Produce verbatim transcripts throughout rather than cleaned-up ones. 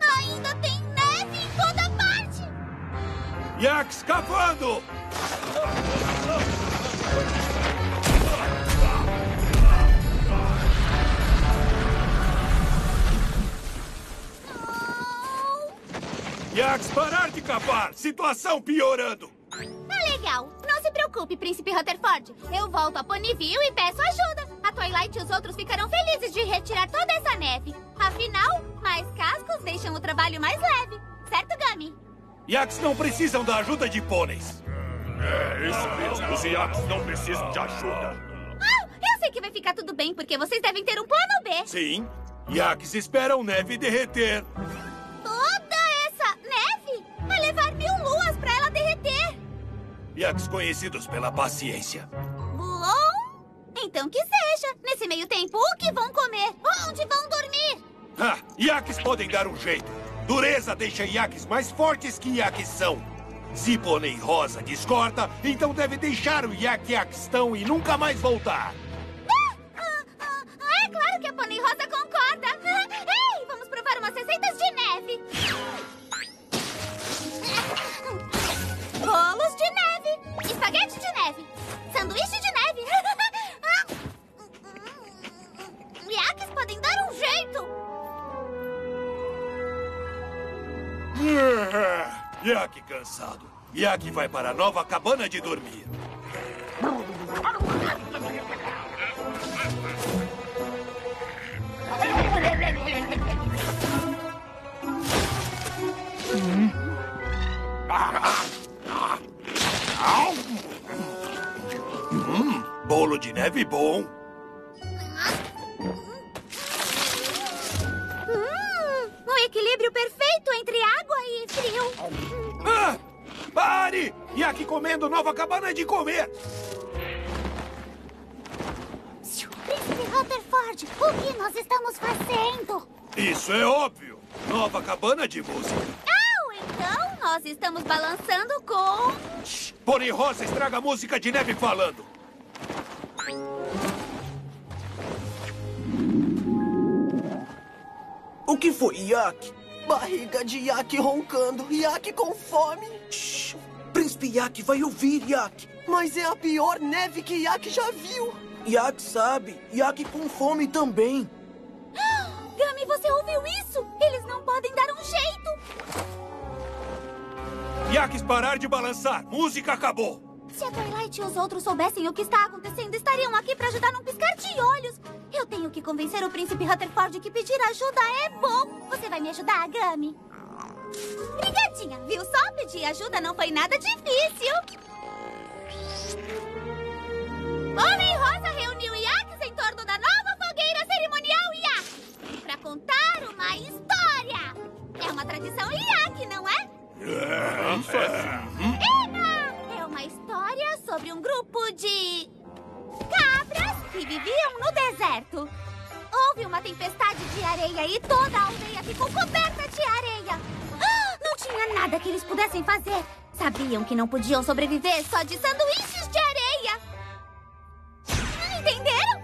Ainda tem neve em toda parte! Yax cavando! Yax, parar de cavar! Situação piorando! Tá legal. Não se preocupe, Príncipe Rutherford. Eu volto a Ponyville e peço ajuda. A Twilight e os outros ficarão felizes de retirar toda essa neve. Afinal, mais cascos deixam o trabalho mais leve. Certo, Gummy? Yax não precisam da ajuda de pôneis. É, isso mesmo. Os Yax não precisam de ajuda. Ah, eu sei que vai ficar tudo bem, porque vocês devem ter um plano B. Sim, Yax esperam neve derreter. Toda essa neve? Vai levar mil luas pra ela derreter. Yax conhecidos pela paciência. Bom, então que seja. Nesse meio tempo, o que vão comer? Onde vão dormir? Ah, Yax podem dar um jeito. Dureza deixa Yax mais fortes que Yax são. Se Pônei Rosa discorda, então deve deixar o Yak Yaxtão e nunca mais voltar. Ah, ah, ah, é claro que a Pônei Rosa concorda. Ah, ei, vamos provar umas receitas de neve. Bolos de neve. Espaguete de neve. Sanduíche de neve. Yaks podem dar um jeito. Yak cansado. Yak vai para a nova cabana de dormir. Hum, bolo de neve bom. Hum, o equilíbrio perfeito entre água e frio. Ah, pare! Yak comendo nova cabana de comer. Príncipe Rutherford, o que nós estamos fazendo? Isso é óbvio. Nova cabana de música. Ah, então nós estamos balançando com... Shhh, Pônei Rosa estraga a música de neve falando. O que foi, Yak? Barriga de Yak roncando. Yak com fome. Shhh. Príncipe Yak vai ouvir, Yak. Mas é a pior neve que Yak já viu. Yak sabe. Yak com fome também. Gummy, você ouviu isso? Eles não podem dar um jeito. Yaks parar de balançar. Música acabou. Se a Twilight e os outros soubessem o que está acontecendo, estariam aqui para ajudar num piscar de olhos. Eu tenho que convencer o Príncipe Rutherford que pedir ajuda é bom. Você vai me ajudar, Gummy? Brigadinha, viu só? Pedir ajuda não foi nada difícil. Pônei Rosa reuniu Yaks em torno da nova fogueira cerimonial Yak para contar uma história. É uma tradição Yak, não é? É, isso é. Eba! É uma história sobre um grupo de cabras que viviam no deserto. Houve uma tempestade de areia e toda a aldeia ficou coberta de areia. Ah, não tinha nada que eles pudessem fazer. Sabiam que não podiam sobreviver só de sanduíches de areia. Entenderam?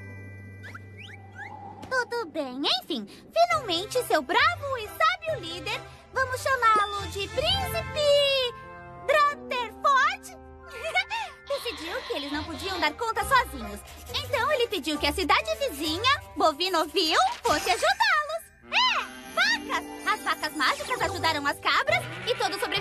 Tudo bem. Enfim, finalmente seu bravo e sábio líder, vamos chamá-lo de Príncipe Rutherford, decidiu que eles não podiam dar conta sozinhos. Então ele pediu que a cidade vizinha, Bovinoville, fosse ajudá-los. É, vacas! As vacas mágicas ajudaram as cabras e todos